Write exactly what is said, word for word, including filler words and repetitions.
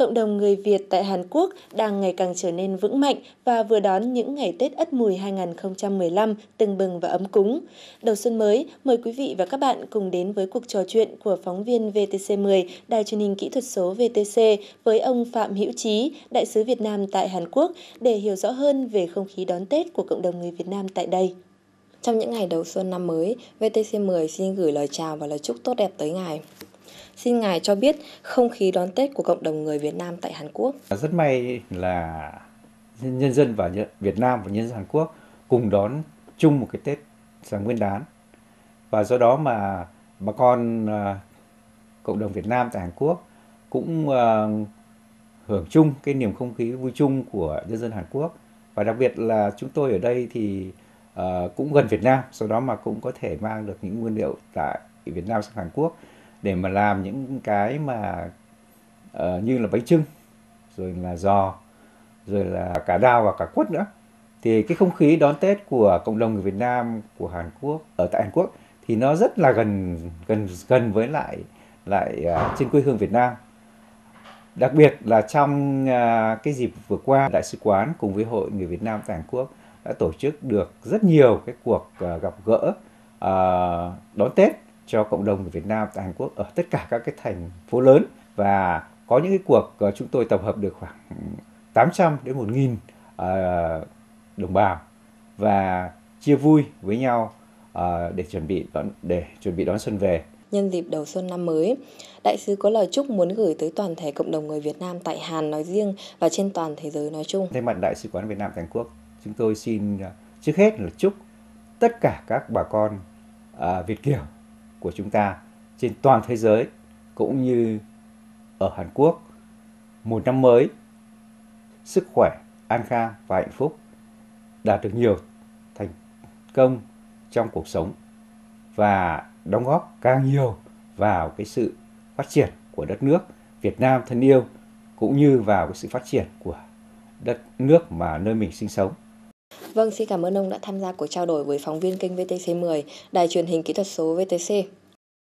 cộng đồng người Việt tại Hàn Quốc đang ngày càng trở nên vững mạnh và vừa đón những ngày Tết Ất Mùi hai nghìn không trăm mười lăm tưng bừng và ấm cúng. Đầu xuân mới, mời quý vị và các bạn cùng đến với cuộc trò chuyện của phóng viên vê tê xê mười, Đài truyền hình kỹ thuật số vê tê xê với ông Phạm Hữu Chí, Đại sứ Việt Nam tại Hàn Quốc để hiểu rõ hơn về không khí đón Tết của cộng đồng người Việt Nam tại đây. Trong những ngày đầu xuân năm mới, vê tê xê mười xin gửi lời chào và lời chúc tốt đẹp tới Ngài. Xin Ngài cho biết không khí đón Tết của cộng đồng người Việt Nam tại Hàn Quốc. Rất may là nhân dân và Việt Nam và nhân dân Hàn Quốc cùng đón chung một cái Tết là Nguyên đán. Và do đó mà bà con uh, cộng đồng Việt Nam tại Hàn Quốc cũng uh, hưởng chung cái niềm không khí vui chung của nhân dân Hàn Quốc. Và đặc biệt là chúng tôi ở đây thì uh, cũng gần Việt Nam, do đó mà cũng có thể mang được những nguyên liệu tại Việt Nam sang Hàn Quốc để mà làm những cái mà uh, như là bánh chưng, rồi là giò, rồi là cả đào và cả quất nữa. Thì cái không khí đón Tết của cộng đồng người Việt Nam của Hàn Quốc ở tại Hàn Quốc thì nó rất là gần gần gần với lại lại uh, trên quê hương Việt Nam. Đặc biệt là trong uh, cái dịp vừa qua, Đại sứ quán cùng với Hội người Việt Nam tại Hàn Quốc đã tổ chức được rất nhiều cái cuộc uh, gặp gỡ uh, đón Tết cho cộng đồng người Việt Nam tại Hàn Quốc ở tất cả các cái thành phố lớn, và có những cái cuộc uh, chúng tôi tập hợp được khoảng tám trăm đến một nghìn uh, đồng bào và chia vui với nhau uh, để chuẩn bị đón để chuẩn bị đón xuân về. Nhân dịp đầu xuân năm mới, Đại sứ có lời chúc muốn gửi tới toàn thể cộng đồng người Việt Nam tại Hàn nói riêng và trên toàn thế giới nói chung. Thay mặt Đại sứ quán Việt Nam tại Hàn Quốc, chúng tôi xin uh, trước hết là chúc tất cả các bà con uh, Việt kiều của chúng ta trên toàn thế giới cũng như ở Hàn Quốc một năm mới sức khỏe, an khang và hạnh phúc, đạt được nhiều thành công trong cuộc sống và đóng góp càng nhiều vào cái sự phát triển của đất nước Việt Nam thân yêu, cũng như vào cái sự phát triển của đất nước mà nơi mình sinh sống. Vâng, xin cảm ơn ông đã tham gia cuộc trao đổi với phóng viên kênh vê tê xê mười, Đài truyền hình kỹ thuật số vê tê xê.